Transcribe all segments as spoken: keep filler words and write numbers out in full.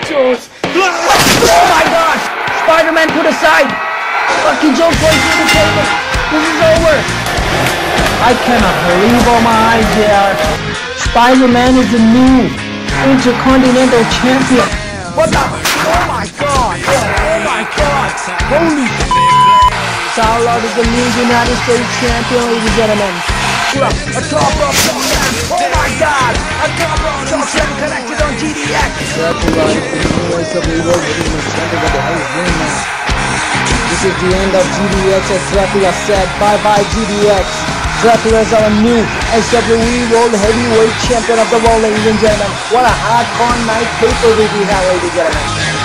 Jones. Oh my gosh! Spider-Man put aside. Bucky Jones going through the table. This is over. I cannot believe all my eyes here. Spider-Man is the new Intercontinental Champion. What the? Oh my god! Oh my god! Holy! Saulo is the new United States Champion, ladies and gentlemen. A top rope slam. Oh my god! A top rope choke slam connected on G D X. Dracula is the new S W World Heavyweight Champion. What the hell is doing now? This is the end of G D X, as Dracula said. Bye bye G D X. Dracula is our new S W World Heavyweight Champion of the world, ladies and gentlemen. What a hardcore night pay-per-view we have, ladies and gentlemen.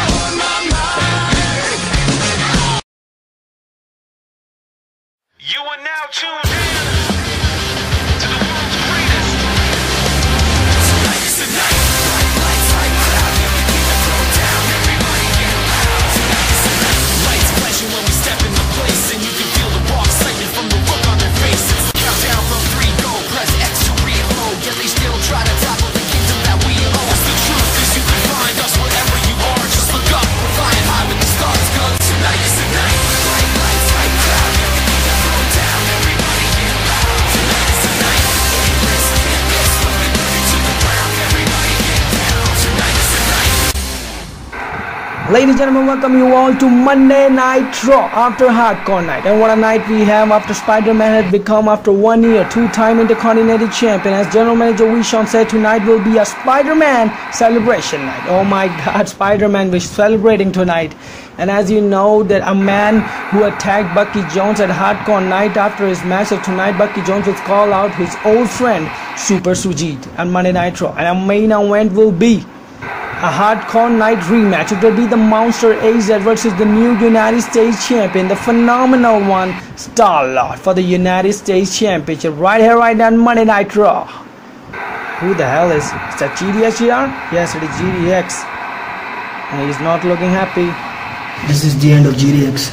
You are now tuned in to the world's greatest. Tonight's the night. Lights like cloud, yeah, we keep it thrown down. Everybody get loud. Tonight's the night. Lights flashing when we step in the place, and you can feel the raw excitement from the look on their faces. Countdown from three, go, press X to reload. Yeah, they still try to topple the kingdom that we own. That's the truth, is you can find us wherever you are. Just look up, we're flying high with the stars, cause tonight is the night. Bright lights like cloud, yeah, we keep it thrown down. Everybody get loud. Tonight is the night. This, this, moving to the ground. Everybody get down. Tonight is the night. Ladies and gentlemen, welcome you all to Monday Night Raw after Hardcore Night. And what a night we have after Spider-Man had become, after one year, two-time Intercontinental Champion. As General Manager Wishon said, tonight will be a Spider-Man celebration night. Oh my god, Spider-Man was celebrating tonight. And as you know, that a man who attacked Bucky Jones at Hardcore Night, after his match of tonight, Bucky Jones will call out his old friend Super Sujit on Monday Night Raw. And our main event will be a Hardcore Night rematch. It will be the Monster A Z versus the new United States Champion, the phenomenal one, Star-Lord, for the United States Championship, right here, right now on Monday Night Raw. Who the hell is? Is that G D X here? Yes, it is G D X. And he's not looking happy. This is the end of G D X.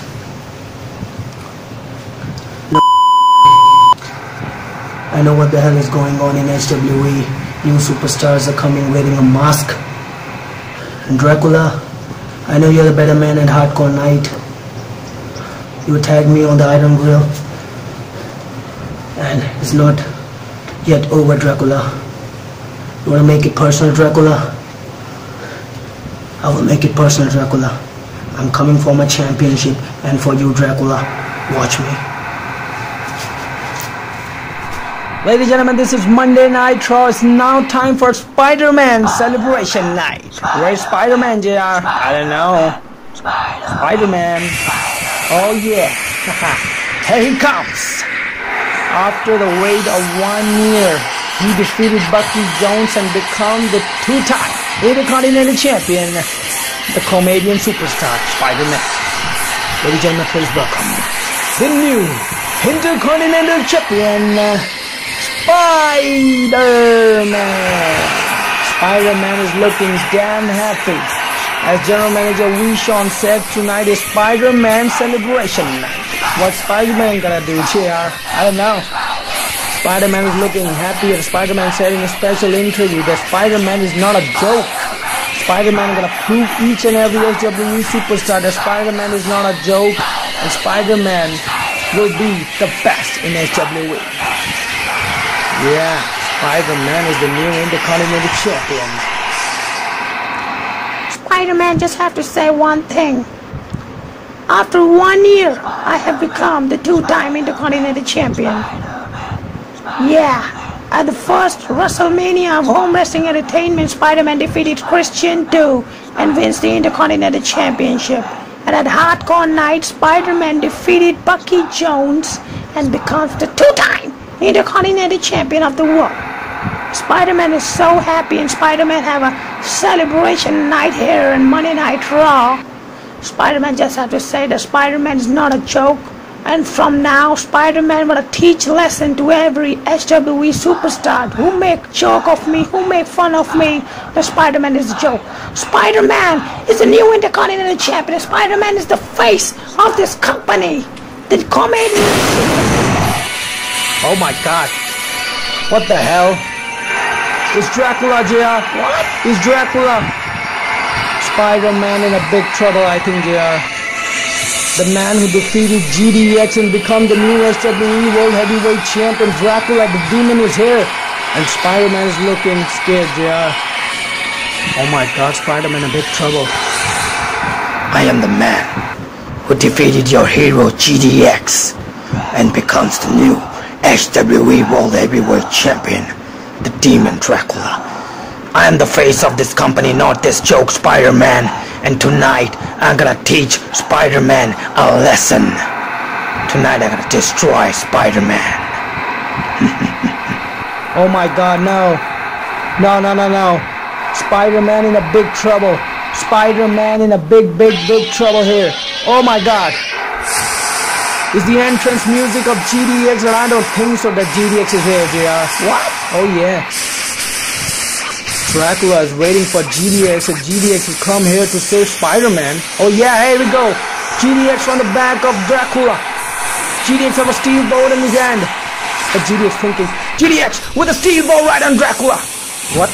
I know what the hell is going on in S W E. New superstars are coming wearing a mask. And Dracula, I know you're the better man at Hardcore Night. You attacked me on the Iron Grill. And it's not yet over, Dracula. You wanna make it personal, Dracula? I will make it personal, Dracula. I'm coming for my championship, and for you, Dracula. Watch me. Ladies and gentlemen, this is Monday Night Raw. It's now time for Spider-Man Celebration Night. Where's Spider-Man, J R? I don't know. Spider-Man. Oh yeah. Here he comes. After the wait of one year, he defeated Bucky Jones and become the two-time Intercontinental Champion, the Comedian superstar, Spider-Man. Ladies and gentlemen, please welcome the new Intercontinental Champion, Spider-Man. Spider-Man is looking damn happy. As General Manager Wishon said, tonight is Spider-Man celebration night. What's Spider-Man gonna do, J R? I don't know. Spider-Man is looking happy, and Spider-Man said in a special interview that Spider-Man is not a joke. Spider-Man gonna prove each and every S W E superstar that Spider-Man is not a joke, and Spider-Man will be the best in S W E. Yeah, Spider-Man is the new Intercontinental Champion. Spider-Man, just have to say one thing. After one year, I have become the two-time Intercontinental Champion. Yeah, at the first WrestleMania of Home Wrestling Entertainment, Spider-Man defeated Christian too and wins the Intercontinental Championship. And at Hardcore Night, Spider-Man defeated Bucky Jones and becomes the two-time Intercontinental Champion of the world. Spider-Man is so happy, and Spider-Man have a celebration night here in Monday Night Raw. Spider-Man just have to say that Spider-Man is not a joke, and from now Spider-Man will teach lesson to every S W E superstar who make joke of me, who make fun of me, that Spider-Man is a joke. Spider-Man is the new Intercontinental Champion. Spider-Man is the face of this company, the Comedian. Oh my god. What the hell? It's Dracula, J R. What? It's Dracula. Spider-Man in a big trouble, I think, J R. The man who defeated G D X and become the new S W E World Heavyweight Champion, Dracula the Demon, is here. And Spider-Man is looking scared, J R. Oh my god, Spider-Man in big trouble. I am the man who defeated your hero G D X and becomes the new S W E World Heavyweight Champion, the Demon Dracula. I am the face of this company, not this joke, Spider-Man. And tonight, I'm gonna teach Spider-Man a lesson. Tonight, I'm gonna destroy Spider-Man. Oh my god, no. No, no, no, no. Spider-Man in a big trouble. Spider-Man in a big, big, big trouble here. Oh my god. Is the entrance music of G D X? And I don't think so that G D X is here, J R. What? Oh yeah. Dracula is waiting for G D X, and G D X will come here to save Spider-Man. Oh yeah, here we go. G D X on the back of Dracula. G D X have a steel boat in his hand. But G D X thinking, G D X with a steel boat right on Dracula. What?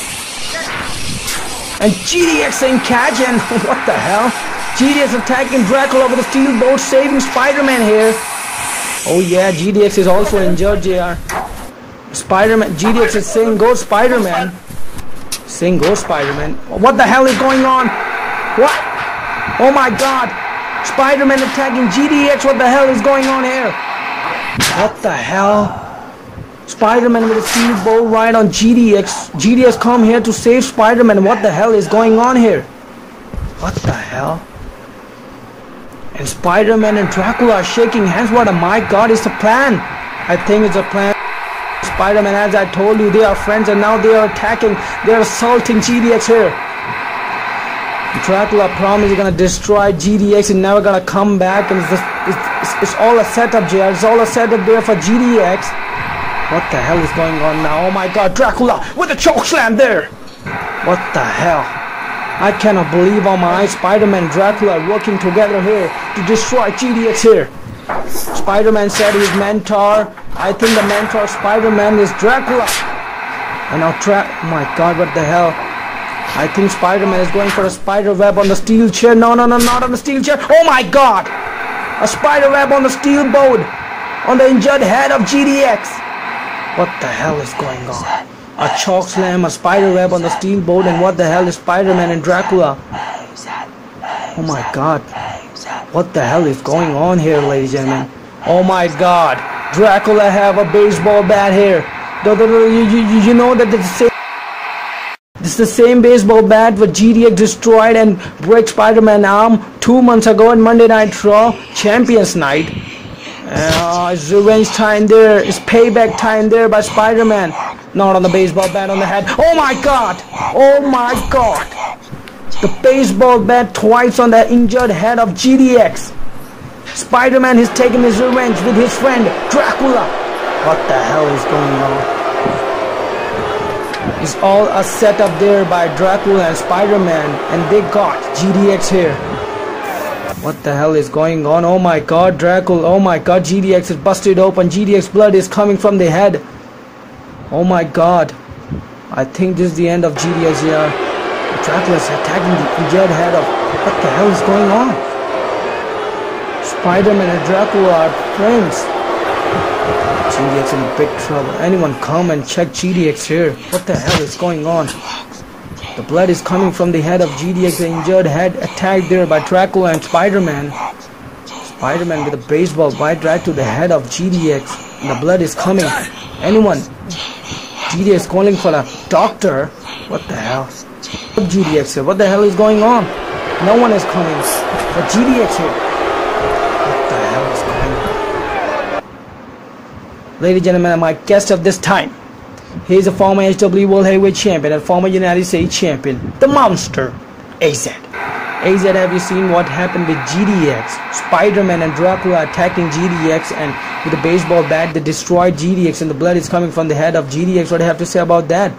And G D X saying catch, and what the hell? G D X attacking Dracula with a steel boat, saving Spider-Man here. Oh yeah, G D X is also injured, J R. Spider-Man, G D X is saying go Spider-Man. Saying go Spider-Man. What the hell is going on? What? Oh my god. Spider-Man attacking G D X. What the hell is going on here? What the hell? Spider-Man with a steel boat right on G D X. G D X come here to save Spider-Man. What the hell is going on here? What the hell? And Spider-Man and Dracula are shaking hands. What a my god is the plan? I think it's a plan. Spider-Man, as I told you, they are friends, and now they are attacking, they are assaulting G D X here. Dracula promised he's gonna destroy G D X and never gonna come back, and it's, just, it's, it's, it's all a setup, J R. It's all a setup there for G D X. What the hell is going on now? Oh my god, Dracula with a choke slam there. What the hell? I cannot believe on my eyes, Spider-Man and Dracula are working together here to destroy G D X here. Spider-Man said his mentor, I think the mentor of Spider-Man is Dracula. And now Dra- oh my god, what the hell? I think Spider-Man is going for a spider web on the steel chair. No, no, no, not on the steel chair. Oh my god! A spider web on the steel boat on the injured head of G D X. What the hell is going on? A chalk slam, a spider web on the steel boat, and what the hell is Spider-Man and Dracula? Oh my god. What the hell is going on here, ladies and gentlemen? Oh my god. Dracula have a baseball bat here. You, you, you know that it's the same, this is the same baseball bat what G D X destroyed and break Spider-Man arm two months ago in Monday Night Raw Champions Night. Uh, it's revenge time there. It's payback time there by Spider-Man. Not on the baseball bat on the head. Oh my god. Oh my god. The baseball bat twice on the injured head of G D X. Spider-Man has taken his revenge with his friend Dracula. What the hell is going on? It's all a setup there by Dracula and Spider-Man, and they got G D X here. What the hell is going on? Oh my god, Dracula. Oh my god, G D X is busted open. G D X blood is coming from the head. Oh my god. I think this is the end of G D X here. Dracula is attacking the injured head of... What the hell is going on? Spider-Man and Dracula are friends. G D X in big trouble. Anyone come and check G D X here. What the hell is going on? The blood is coming from the head of G D X. The injured head attacked there by Dracula and Spider-Man. Spider-Man with a baseball bat right to the head of G D X. And the blood is coming. Anyone? G D X calling for a doctor. What the hell? G D X here. What the hell is going on? No one is coming. But G D X here. What the hell is going on? Ladies and gentlemen, my guest of this time. He is a former H W E World Heavyweight Champion and former United States Champion. The Monster. A Z. A Z, have you seen what happened with G D X? Spider-Man and Dracula attacking G D X, and with a baseball bat they destroyed G D X, and the blood is coming from the head of G D X. What do you have to say about that?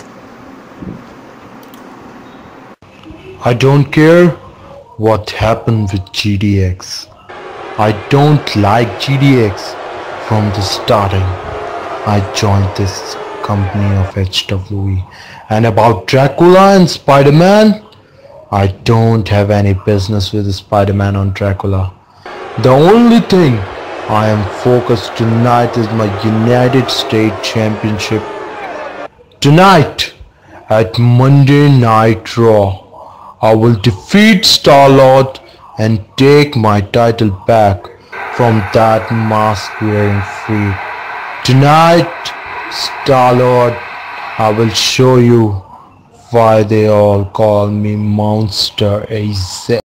I don't care what happened with G D X. I don't like G D X from the starting. I joined this company of H W E. And about Dracula and Spider-Man, I don't have any business with Spider-Man on Dracula. The only thing I am focused tonight is my United States Championship. Tonight at Monday Night Raw, I will defeat Star-Lord and take my title back from that mask-wearing freak. Tonight, Star-Lord, I will show you why they all call me Monster A Z.